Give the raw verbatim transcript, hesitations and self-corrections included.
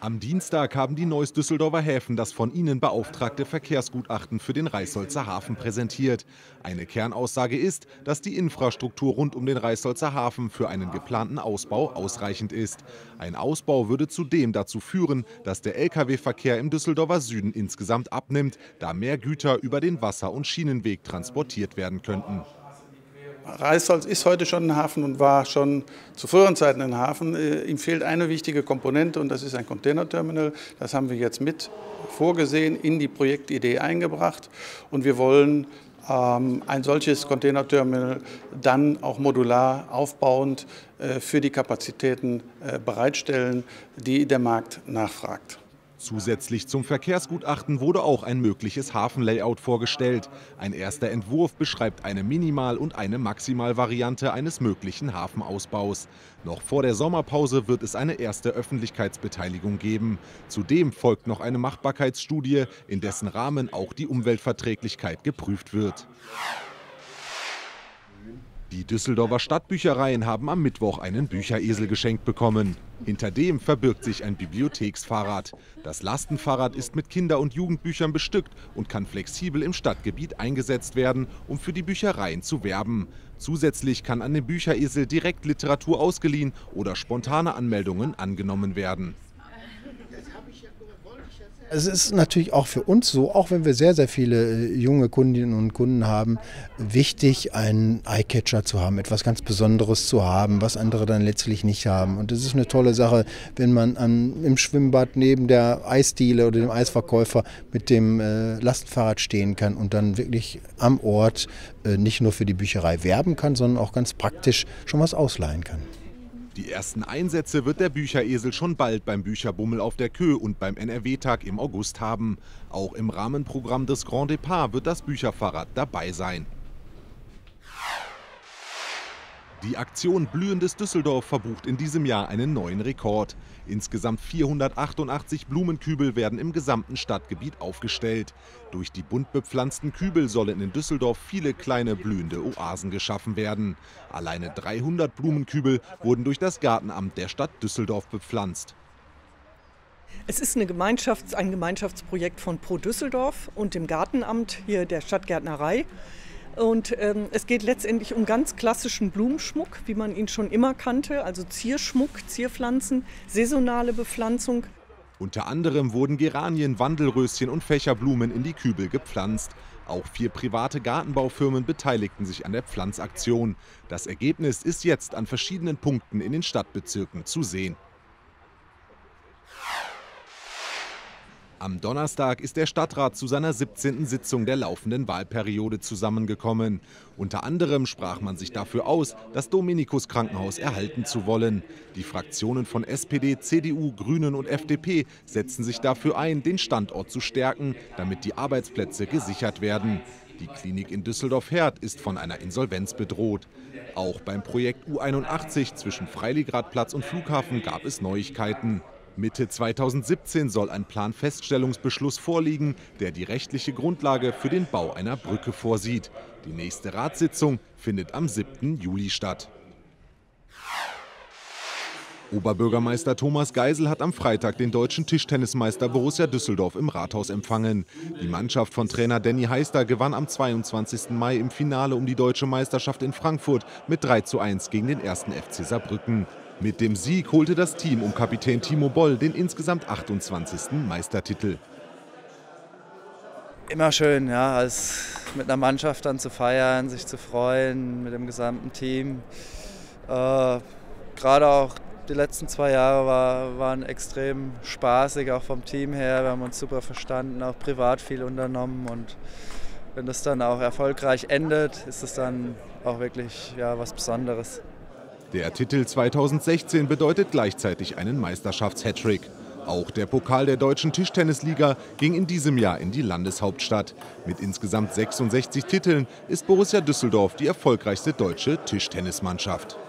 Am Dienstag haben die Neuss Düsseldorfer Häfen das von ihnen beauftragte Verkehrsgutachten für den Reissolzer Hafen präsentiert. Eine Kernaussage ist, dass die Infrastruktur rund um den Reissolzer Hafen für einen geplanten Ausbau ausreichend ist. Ein Ausbau würde zudem dazu führen, dass der Lkw-Verkehr im Düsseldorfer Süden insgesamt abnimmt, da mehr Güter über den Wasser- und Schienenweg transportiert werden könnten. Reissolz ist heute schon ein Hafen und war schon zu früheren Zeiten ein Hafen. Ihm fehlt eine wichtige Komponente und das ist ein Containerterminal. Das haben wir jetzt mit vorgesehen, in die Projektidee eingebracht und wir wollen ähm, ein solches Containerterminal dann auch modular aufbauend äh, für die Kapazitäten äh, bereitstellen, die der Markt nachfragt. Zusätzlich zum Verkehrsgutachten wurde auch ein mögliches Hafenlayout vorgestellt. Ein erster Entwurf beschreibt eine Minimal- und eine Maximalvariante eines möglichen Hafenausbaus. Noch vor der Sommerpause wird es eine erste Öffentlichkeitsbeteiligung geben. Zudem folgt noch eine Machbarkeitsstudie, in dessen Rahmen auch die Umweltverträglichkeit geprüft wird. Die Düsseldorfer Stadtbüchereien haben am Mittwoch einen Bücheresel geschenkt bekommen. Hinter dem verbirgt sich ein Bibliotheksfahrrad. Das Lastenfahrrad ist mit Kinder- und Jugendbüchern bestückt und kann flexibel im Stadtgebiet eingesetzt werden, um für die Büchereien zu werben. Zusätzlich kann an dem Bücheresel direkt Literatur ausgeliehen oder spontane Anmeldungen angenommen werden. Es ist natürlich auch für uns so, auch wenn wir sehr, sehr viele junge Kundinnen und Kunden haben, wichtig, einen Eyecatcher zu haben, etwas ganz Besonderes zu haben, was andere dann letztlich nicht haben. Und das ist eine tolle Sache, wenn man an, im Schwimmbad neben der Eisdiele oder dem Eisverkäufer mit dem äh, Lastenfahrrad stehen kann und dann wirklich am Ort äh, nicht nur für die Bücherei werben kann, sondern auch ganz praktisch schon was ausleihen kann. Die ersten Einsätze wird der Bücheresel schon bald beim Bücherbummel auf der Kö und beim N R W-Tag im August haben. Auch im Rahmenprogramm des Grand Départ wird das Bücherfahrrad dabei sein. Die Aktion Blühendes Düsseldorf verbucht in diesem Jahr einen neuen Rekord. Insgesamt vierhundertachtundachtzig Blumenkübel werden im gesamten Stadtgebiet aufgestellt. Durch die bunt bepflanzten Kübel sollen in Düsseldorf viele kleine blühende Oasen geschaffen werden. Alleine dreihundert Blumenkübel wurden durch das Gartenamt der Stadt Düsseldorf bepflanzt. Es ist eine Gemeinschafts-, ein Gemeinschaftsprojekt von Pro Düsseldorf und dem Gartenamt hier der Stadtgärtnerei. Und ähm, es geht letztendlich um ganz klassischen Blumenschmuck, wie man ihn schon immer kannte, also Zierschmuck, Zierpflanzen, saisonale Bepflanzung. Unter anderem wurden Geranien, Wandelröschen und Fächerblumen in die Kübel gepflanzt. Auch vier private Gartenbaufirmen beteiligten sich an der Pflanzaktion. Das Ergebnis ist jetzt an verschiedenen Punkten in den Stadtbezirken zu sehen. Am Donnerstag ist der Stadtrat zu seiner siebzehnten Sitzung der laufenden Wahlperiode zusammengekommen. Unter anderem sprach man sich dafür aus, das Dominikus-Krankenhaus erhalten zu wollen. Die Fraktionen von S P D, C D U, Grünen und F D P setzen sich dafür ein, den Standort zu stärken, damit die Arbeitsplätze gesichert werden. Die Klinik in Düsseldorf-Herd ist von einer Insolvenz bedroht. Auch beim Projekt U einundachtzig zwischen Freiligrathplatz und Flughafen gab es Neuigkeiten. Mitte zweitausendsiebzehn soll ein Planfeststellungsbeschluss vorliegen, der die rechtliche Grundlage für den Bau einer Brücke vorsieht. Die nächste Ratssitzung findet am siebten Juli statt. Oberbürgermeister Thomas Geisel hat am Freitag den deutschen Tischtennismeister Borussia Düsseldorf im Rathaus empfangen. Die Mannschaft von Trainer Danny Heister gewann am zweiundzwanzigsten Mai im Finale um die deutsche Meisterschaft in Frankfurt mit drei zu eins gegen den ersten F C Saarbrücken. Mit dem Sieg holte das Team um Kapitän Timo Boll den insgesamt achtundzwanzigsten Meistertitel. Immer schön, ja, als mit einer Mannschaft dann zu feiern, sich zu freuen mit dem gesamten Team. Äh, Gerade auch die letzten zwei Jahre war, waren extrem spaßig, auch vom Team her. Wir haben uns super verstanden, auch privat viel unternommen. Und wenn das dann auch erfolgreich endet, ist es dann auch wirklich ja, was Besonderes. Der Titel zweitausendsechzehn bedeutet gleichzeitig einen Meisterschafts-Hattrick. Auch der Pokal der Deutschen Tischtennisliga ging in diesem Jahr in die Landeshauptstadt. Mit insgesamt sechsundsechzig Titeln ist Borussia Düsseldorf die erfolgreichste deutsche Tischtennismannschaft.